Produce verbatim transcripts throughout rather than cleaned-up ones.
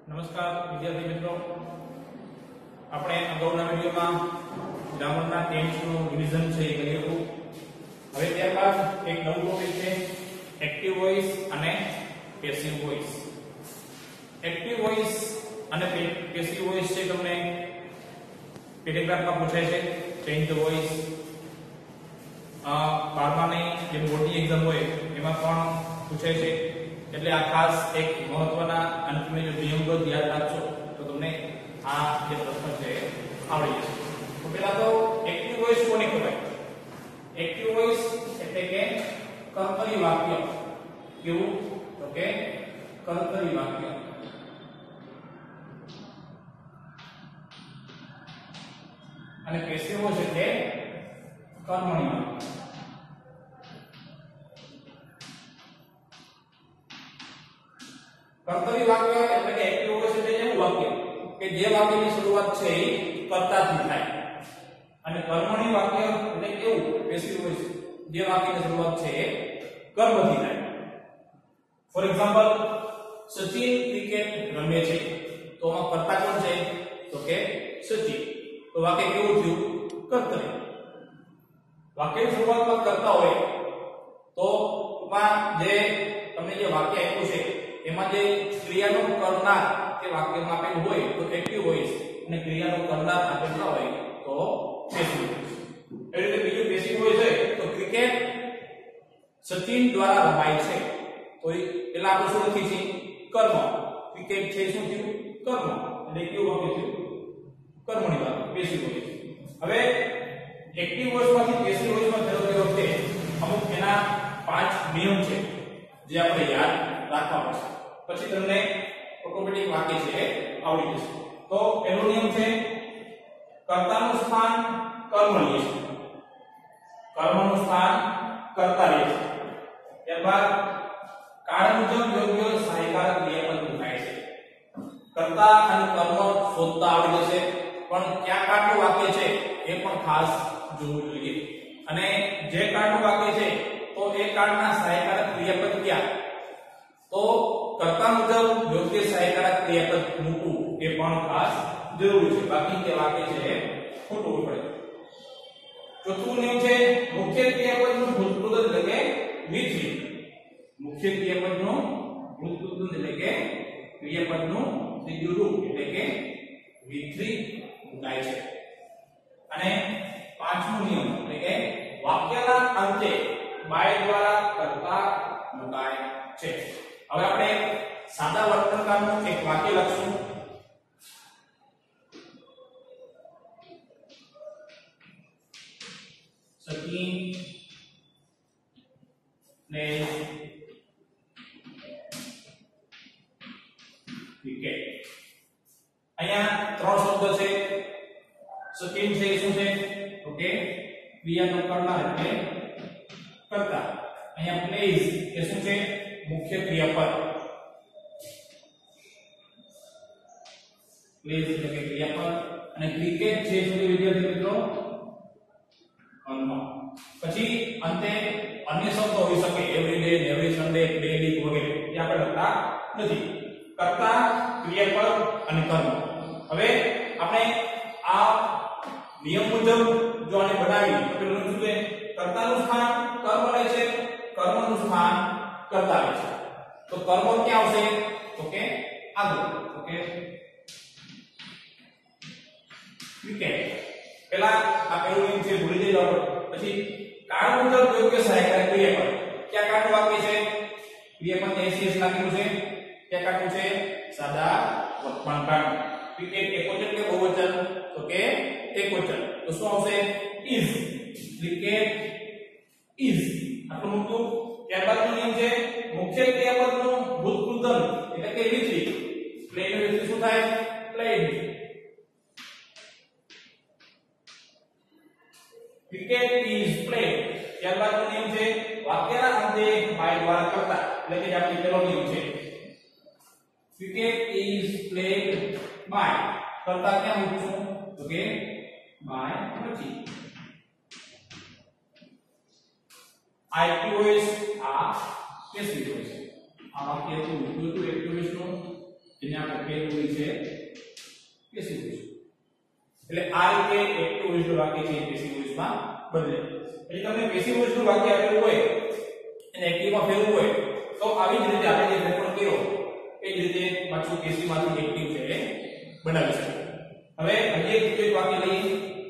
નમસ્કાર વિદ્યાર્થી મિત્રો, આપણે અગાઉના વિડિયોમાં ગ્રામરના ટેન્સ નું રિવિઝન છે એ કર્યું હતું. હવે ત્યારબાદ એક નવું ટોપિક છે એક્ટિવ વોઇસ અને પેસિવ વોઇસ. એક્ટિવ વોઇસ અને પેસિવ વોઇસ છે તમને પેરેગ્રાફમાં પૂછાય છે. ચેન્જ ધ વોઇસ બારમાની જે બોર્ડની એક્ઝામ હોય એમાં પણ પૂછાય છે. એટલે આ ખાસ એક મહત્વના અને તમે જો નિયમો યાદ રાખશો તો તમને આ જે પ્રશ્ન છે આવડી જશે. તો પહેલા તો એક્ટિવ વોઇસ કોને કહેવાય? એક્ટિવ વોઇસ એટલે કે કર્તરી વાક્ય. કેવું? તો કે કર્તરી વાક્ય. અને પેસિવ વોઇસ એટલે કર્મણી વાક્ય. કર્તરી વાક્ય એટલે કે એક્ટિવ વોઇસ એટલે એવું વાક્ય કે જે વાક્યની શરૂઆત છે એ કર્તાથી થાય. અને કર્મણી વાક્ય એટલે કેવું? પેસિવ વોઇસ જે વાક્યની શરૂઆત છે એ કર્મથી થાય. ફોર એક્ઝામ્પલ, સચિન ક્રિકેટ રમે છે, તો આમાં કર્તા કોણ છે? તો કે સચિન. તો વાક્ય કેવું થયું? કર્તરી. વાક્યની શરૂઆતમાં કરતા હોય તો માં જે તમને જે વાક્ય આપ્યું છે એમાં જે ક્રિયાનો કરનાર તે વાક્યમાં આપેલું હોય તો એક્ટિવ વોઇસ, અને ક્રિયાનો કરનાર આપેલ ન હોય તો પેસિવ વોઇસ. એ રીતે બીજું પેસિવ વોઇસ હોય તો ક્રિકેટ સચિન દ્વારા રમાય છે, તો પેલા આપણે શું લખી છે? કર્મ. ક્રિકેટ છે શું થયું? કર્મ. એટલે કેવું વાક્ય થયું? કર્મણી વાક્ય, પેસિવ વોઇસ. હવે એક્ટિવ વોઇસમાંથી પેસિવ વોઇસમાં ફેરવતી વખતે અમુક એના પાંચ નિયમ છે જે આપણે યાદ રાખવા પડશે. પછી તમને ઓટોમેટિક વાક્ય છે આવડી જશે. તો પહેલો નિયમ છે કર્તાનું સ્થાન કર્મ લે છે. કર્મનું સ્થાન કર્તા લે છે. ત્યારબાદ કાળ મુજબ યોગ્ય સહાયકારક ક્રિયાપદ થાય છે. કર્તા અને કર્મ શોધતા આવડી જશે, પણ કયા કાળનું વાક્ય છે એ પણ ખાસ જોવું જોઈએ. અને જે કાળનું વાક્ય છે તો એ કાળના સહાયકારક ક્રિયાપદ ક્યાં? તો કર્તા મુજબ યોગ્ય સહાયકારક ક્રિયાપદ મૂકવું એ પણ ખાસ જરૂરી છે, બાકી તે વાક્ય છે ખોટું પડે. ચોથું નિયમ છે મુખ્ય ક્રિયાપદનું ભૂતપૂર્વ એટલે કે વિપરીત. મુખ્ય ક્રિયાપદનું ભૂતપૂર્વ એટલે કે ક્રિયાપદનું ત્રીજું રૂપ એટલે કે વિપરીત મુકાય છે. અને પાંચમો નિયમ એટલે કે વાક્યના અંતે બાય દ્વારા કર્તા મુકાય છે. હવે આપણે સાદા વર્તનકારનું એક વાક્ય લખશું. સચિન ને ક્રિકેટ. અહીંયા ત્રણ શબ્દ છે. સચિન છે શું છે? તો કે ક્રિયાનો કરનાર એટલે કર્તા. અહીંયા પ્લેઝ એ શું છે? મુખ્ય ક્રિયાપદ. પ્લેઝ એટલે કે ક્રિયાપદ. અને ક્રિકેટ છે શું છે વિદ્યાર્થી મિત્રો? કર્મ. પછી અંતે અન્ય શબ્દો હોઈ શકે, every day, every Sunday, day week વગેરે, એ આપણે લખતા નથી. કર્તા, ક્રિયાપદ અને કર્મ. હવે આપણે આ નિયમ મુજબ જો આને બનાવી તો પેલું શું છે? કર્તાનું સ્થાન કર્મ લે છે, કર્મનું સ્થાન કર્તા લે છે. તો કર્મ ક્યાં આવશે? તો કે આગળ. તો કે ક્રિકેટ. પહેલા આ પેલું નિયમ છે ભૂલી જઈ જાવ. પછી કાળ મુજબ યોગ્ય સહાયકારક ક્રિયાપદ. ક્યાં કાળનું વાક્ય છે? ક્રિયાપદ એસીએસ લખેલું છે. ક્યાં કાળનું છે? સાદા વર્તમાનકાળ. ક્રિકેટ એકવચન કે બહુવચન? તો કે એકવચન. તો શું આવશે? ઇઝ. Cricket is. આટલું મૂકતું. ત્યારબાદનો નિયમ છે મુખ્ય ક્રિયાપદનું ભૂતપૂર્વ એટલે કે વિપરીત. પ્લેન વિપરીત શું થાય? પ્લેડ. Cricket is played. ત્યારબાદનો નિયમ છે વાક્યના અંતે બાય દ્વારા કરતા એટલે કે આપણે પેલો નિયમ છે ક્રિકેટ ઇઝ પ્લેડ બાય. કરતા ક્યાં મૂકશું? તો કે બાય પછી. આ એક્ટિવ વોઇસ, આ પેસિવ વોઇસ. આ વાક્ય હતું એક્ટિવ વોઇસ નું જેને આપણે કહેવું છે પેસિવ વોઇસ. એટલે આ રીતે એક્ટિવ વોઇસ નું વાક્ય છે પેસિવ વોઇસ માં બદલે. એટલે તમને પેસિવ વોઇસ નું વાક્ય આપેલું હોય અને એક્ટિવ માં ફેરવવું હોય તો આવી જ રીતે આપણે જે ફેરફાર કર્યો એ જ રીતે પાછું પેસિવ માંથી એક્ટિવ છે એ બનાવી શકીએ. હવે હજી એક એક વાક્ય લઈએ.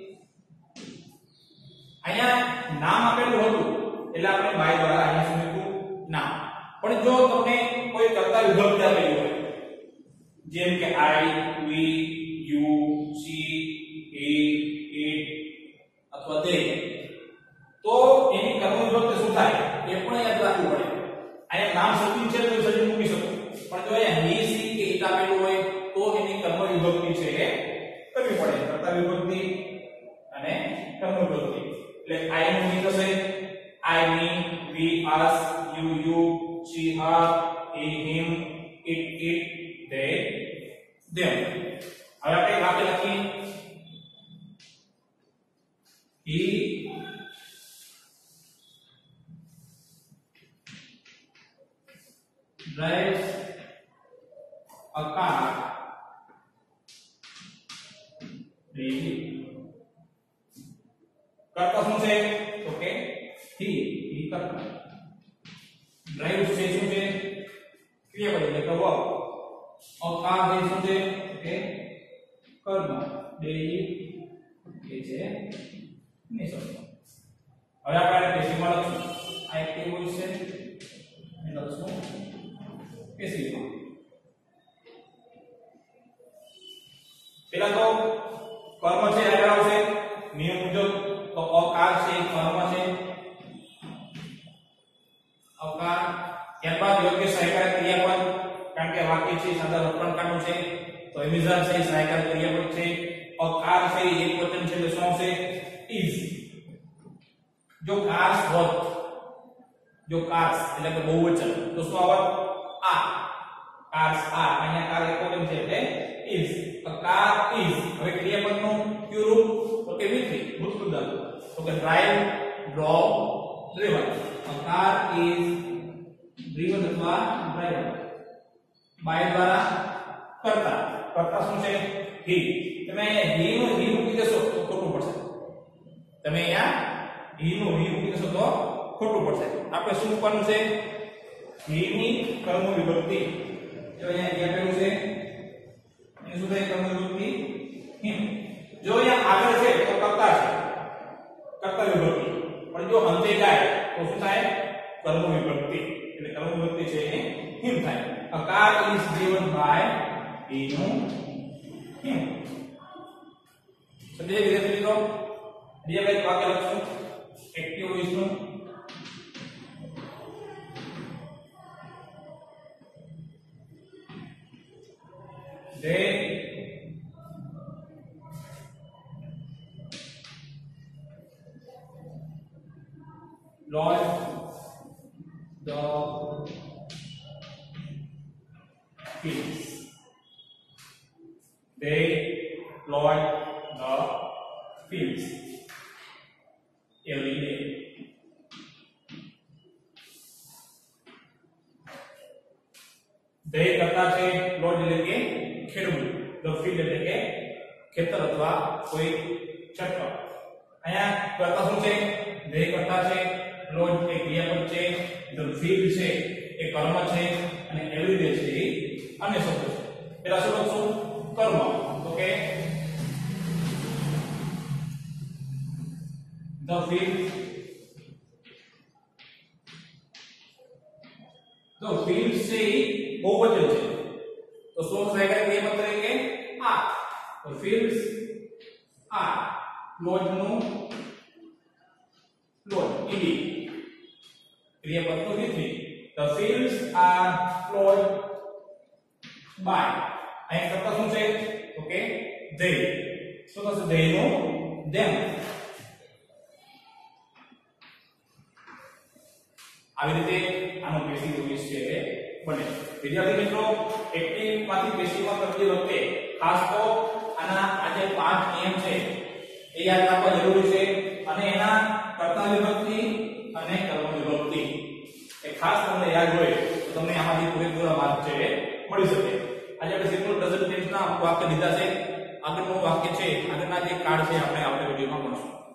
અહીંયા નામ આપેલું હતું એટલે આપણે બાય દ્વારા અહીંયા શું લખ્યું નામ. પણ જો તમને કોઈ કર્તા વિભક્તિ આપેલી હોય જેમ કે I, we, you, she, he, it અથવા તે, તો એની કર્મ વિભક્તિ શું થાય એ પણ યાદ રાખવું પડે. અહીંયા નામ સચિન છે તો સચિન મૂકી શકો, પણ જો અહીંયા હી, સી કે ઇટ આપેલું હોય તો એની કર્મ વિભક્તિ છે એ કરવી પડે. કર્તા વિભક્તિ અને કર્મ વિભક્તિ. એટલે આઈ નું મી થશે I, me, we, us, you, you, she, her, he, him, it, it, they, them. હવે આપણે વાક્ય લખીએ. He drives a car daily. કર્તા શું છે તો કે he, he કર્તા. ડ્રાઈવ છે શું છે ક્રિયાપદ એટલે કે વર્બ. અ કાર છે શું છે કે કર્મ. ડેલી એ છે નિસર્ગ. હવે આપણે પેસિવ માં લખશું. આ એક્ટિવ વોઇસ છે એ લખશું પેસિવ માં. પેલા તો કર્મ છે આગળ આવશે નિયમ મુજબ. તો અ કાર છે કર્મ છે અવકાર. ત્યારબાદ યોગ્ય સહાયકારક ક્રિયાપદ, કારણ કે વાક્ય છે સાદા વર્તમાનકાળનું છે તો એમિઝર છે સહાયકારક ક્રિયાપદ છે. અવકાર છે એક વચન છે એટલે શું આવશે is. જો કાર્સ હોત, જો કાર્સ એટલે કે બહુવચન તો શું આવત આ. કાર્સ આ, અહીંયા કાર એક વચન છે એટલે is. a car is. હવે ક્રિયાપદનું કયું રૂપ તો કે વિધેય ભૂતપૂર્વ ધાતુ. તો કે drive, drove, driven. a car is driven અથવા driven. બાય દ્વારા કરતા. કરતા શું છે he. તમે he નું he મૂકી દેશો તો ખોટું પડશે. તમે અહીંયા he નું he મૂકી દેશો તો ખોટું પડશે. આપણે શું મૂકવાનું છે he ની કર્મ વિભક્તિ. જો અહીંયા આપેલું છે એ શું થાય કર્મ વિભક્તિ him. જો અહીંયા આગળ છે તો કરતા છે કર્તા વિભક્તિ, પણ જો અંતે જાય તો શું થાય કર્મ વિભક્તિ. એટલે કર્મ વિભક્તિ છે એ him થાય. a car is driven by he નું him. સમજે વિદ્યાર્થી મિત્રો? બીજા કઈ વાક્ય લખશું એક્ટિવ વોઇસ નું. they lost the fields. They plowed the fields every day. they કરતા છે પ્લોટ એટલે કે ખેડવું. the field એટલે કે ખેતર અથવા કોઈ ચક્ર. અહીંયા કરતા શું છે they કરતા છે, પ્લોટ એ ક્રિયાપદ છે, the field છે એ કર્મ છે અને every day છે એ અન્ય શબ્દ છે. પેલા શું લખશું કર્મ. તો કે the field the field છે બહુવચન છે તો શું સહાયક ક્રિયાપદ તરીકે આ. તો fields આ પ્લોટ નું plowed ed ક્રિયાપદ નું વિધેય. the fields are plowed by. અહીં કરતા શું છે તો કે they. શું થશે they નું them. આવી રીતે આનો પેસિવ વોઇસ છે એ બને. વિદ્યાર્થી મિત્રો એક્ટિવ માંથી પેસિવ માં કરતી વખતે ખાસ તો આના આ જે પાંચ નિયમ છે એ યાદ રાખવા જરૂરી છે અને એના કર્તા વિભક્તિ અને કર્મ વિભક્તિ એ ખાસ તમને યાદ હોય તો તમને આમાંથી પૂરેપૂરા માર્ક છે એ મળી શકે. આજે આપણે સિમ્પલ પ્રેઝન્ટ ટેન્સ ના વાક્ય લીધા છે. આગળનું વાક્ય છે આગળના જે કાર્ડ છે આપણે આવતા વિડિયોમાં ભણશું.